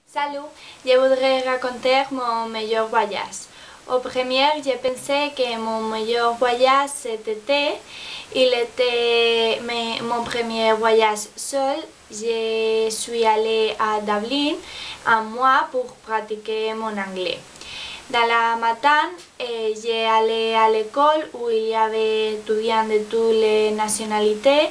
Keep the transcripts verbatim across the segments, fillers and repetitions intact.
Salut, je voudrais raconter mon meilleur voyage. Au premier, j'ai pensé que mon meilleur voyage cet été, il était mes- mon premier voyage seul. Je suis allée à Dublin un mois pour pratiquer mon anglais. Dans la matin, eh, j'ai allé à l'école où il y avait étudiants de toutes les nationalités.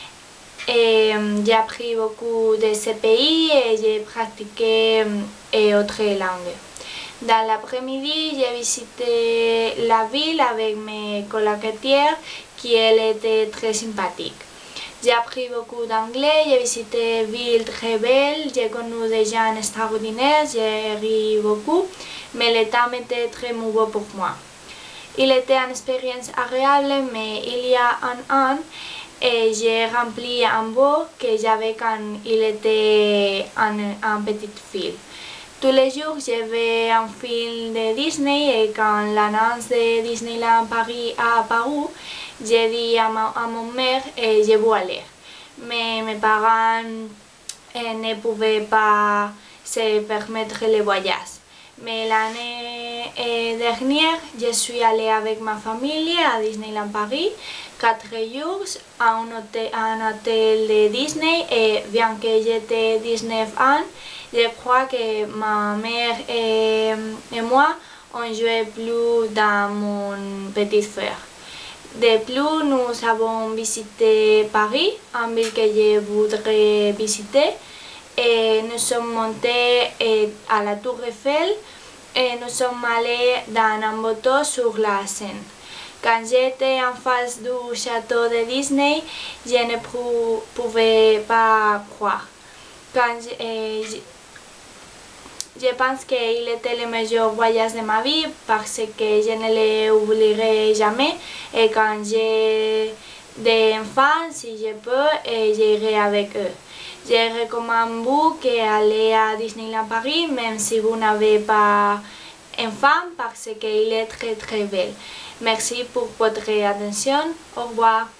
Et j'ai appris beaucoup de ce pays et j'ai pratiqué et autres langues. Dans l'après-midi, j'ai visité la ville avec mes colocataires qui elles étaient très sympathiques. J'ai appris beaucoup d'anglais, j'ai visité une ville très belle, j'ai connu des gens extraordinaires, j'ai ri beaucoup, mais le temps était très mauvais pour moi. Il était une expérience agréable, mais il y a un an, et j'ai rempli un beau que j'avais quand il était un, un petit film. Tous les jours, je vais un film de Disney et quand l'annonce de Disneyland Paris a apparu, j'ai dit à, ma, à mon mère et je veux aller. Mais mes parents eh, ne pouvaient pas se permettre le voyage. Mais l'année dernière, je suis allée avec ma famille à Disneyland Paris, quatre jours à un hôtel, à un hôtel de Disney et bien que j'étais dix-neuf ans, je crois que ma mère et, et moi on jouait plus dans mon petit frère. De plus, nous avons visité Paris, une ville que je voudrais visiter. Et nous sommes montés à la Tour Eiffel et nous sommes allés dans un bateau sur la Seine. Quand j'étais en face du château de Disney, je ne pouvais pas croire. Quand je, eh, je pense qu'il était le meilleur voyage de ma vie parce que je ne l'oublierai jamais. Et quand j'ai des enfants, si je peux, j'irai avec eux. Je recommande vous d'aller à Disneyland Paris, même si vous n'avez pas d'enfant, parce qu'il est très très belle. Merci pour votre attention. Au revoir.